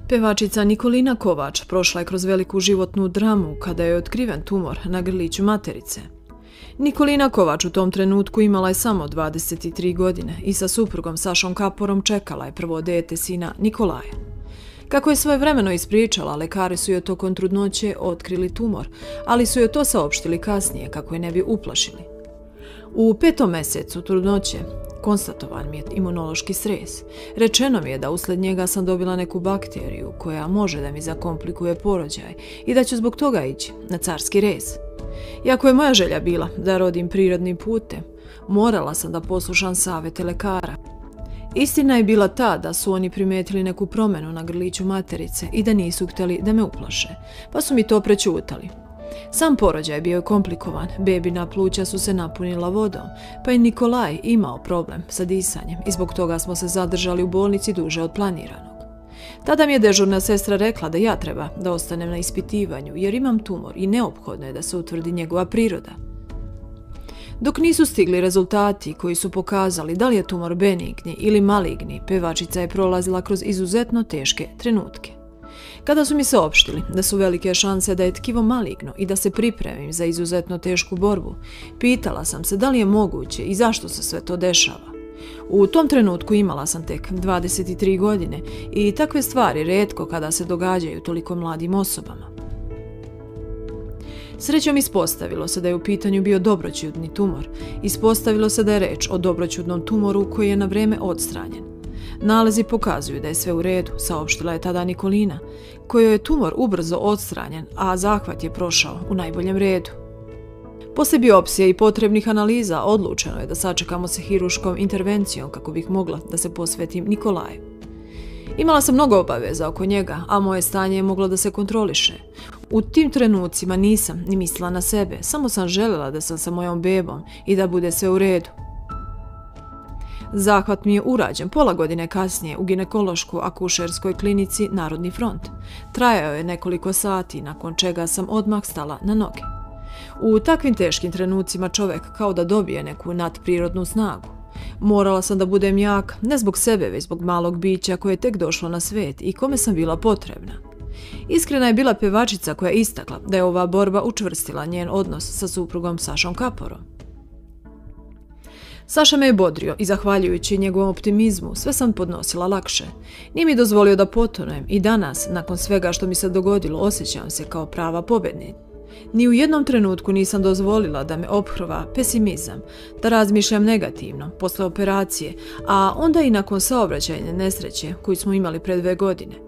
Pevačica Nikolina Kovač prošla je kroz veliku životnu dramu kada je otkriven tumor na grliću materice. Nikolina Kovač u tom trenutku imala je samo 23 godine i sa suprugom Sašom Kaporom čekala je prvo dete sina Nikolaja. Kako je svojevremeno ispričala, lekari su joj tokom trudnoće otkrili tumor, ali su joj to saopštili kasnije kako je ne bi uplašili. U 5. mjesecu trudnoće konstatovan mi je imunološki stres. Rečeno mi je da usled njega sam dobila neku bakteriju koja može da mi zakomplikuje porođaj i da ću zbog toga ići na carski rez. Iako je moja želja bila da rodim prirodnim putem, morala sam da poslušam savete lekara. Istina je bila ta da su oni primetili neku promjenu na grliću materice i da nisu htjeli da me uplaše, pa su mi to prećutali. Sam porođaj bio je komplikovan, bebina pluća su se napunila vodom, pa je Nikolaj imao problem sa disanjem i zbog toga smo se zadržali u bolnici duže od planiranog. Tada mi je dežurna sestra rekla da ja treba da ostanem na ispitivanju jer imam tumor i neophodno je da se utvrdi njegova priroda. Dok nisu stigli rezultati koji su pokazali da li je tumor benigni ili maligni, pevačica je prolazila kroz izuzetno teške trenutke. Kada su mi saopštili da su velike šanse da je tkivo maligno i da se pripremim za izuzetno tešku borbu, pitala sam se da li je moguće i zašto se sve to dešava. U tom trenutku imala sam tek 23 godine i takve stvari retko kada se događaju toliko mladim osobama. Srećom ispostavilo se da je u pitanju bio dobroćudni tumor. Ispostavilo se da je reč o dobroćudnom tumoru koji je na vreme odstranjen. Nalezi pokazuju da je sve u redu, saopštila je tada Nikolina, kojoj je tumor ubrzo odstranjen, a zahvat je prošao u najboljem redu. Poslije biopsije i potrebnih analiza odlučeno je da sačekamo sa hiruškom intervencijom kako bih mogla da se posvetim Nikolaju. Imala sam mnogo obaveza oko njega, a moje stanje je moglo da se kontroliše. U tim trenucima nisam ni mislila na sebe, samo sam željela da sam sa mojom bebom i da bude sve u redu. Zahvat mi je urađen pola godine kasnije u ginekološko-akušerskoj klinici Narodni front. Trajao je nekoliko sati, nakon čega sam odmah stala na noge. U takvim teškim trenucima čovjek kao da dobije neku nadprirodnu snagu. Morala sam da budem jaka, ne zbog sebe, već zbog malog bića koje je tek došlo na svet i kome sam bila potrebna. Iskrena je bila pevačica koja je istakla da je ova borba učvrstila njen odnos sa suprugom Sašom Kaporom. Saša me je bodrio i zahvaljujući njegovom optimizmu sve sam podnosila lakše. Nije mi dozvolio da potonem i danas, nakon svega što mi se dogodilo, osjećam se kao prava pobjednica. Ni u jednom trenutku nisam dozvolila da me ophrva pesimizam, da razmišljam negativno posle operacije, a onda i nakon saobraćajne nesreće koju smo imali pre 2 godine.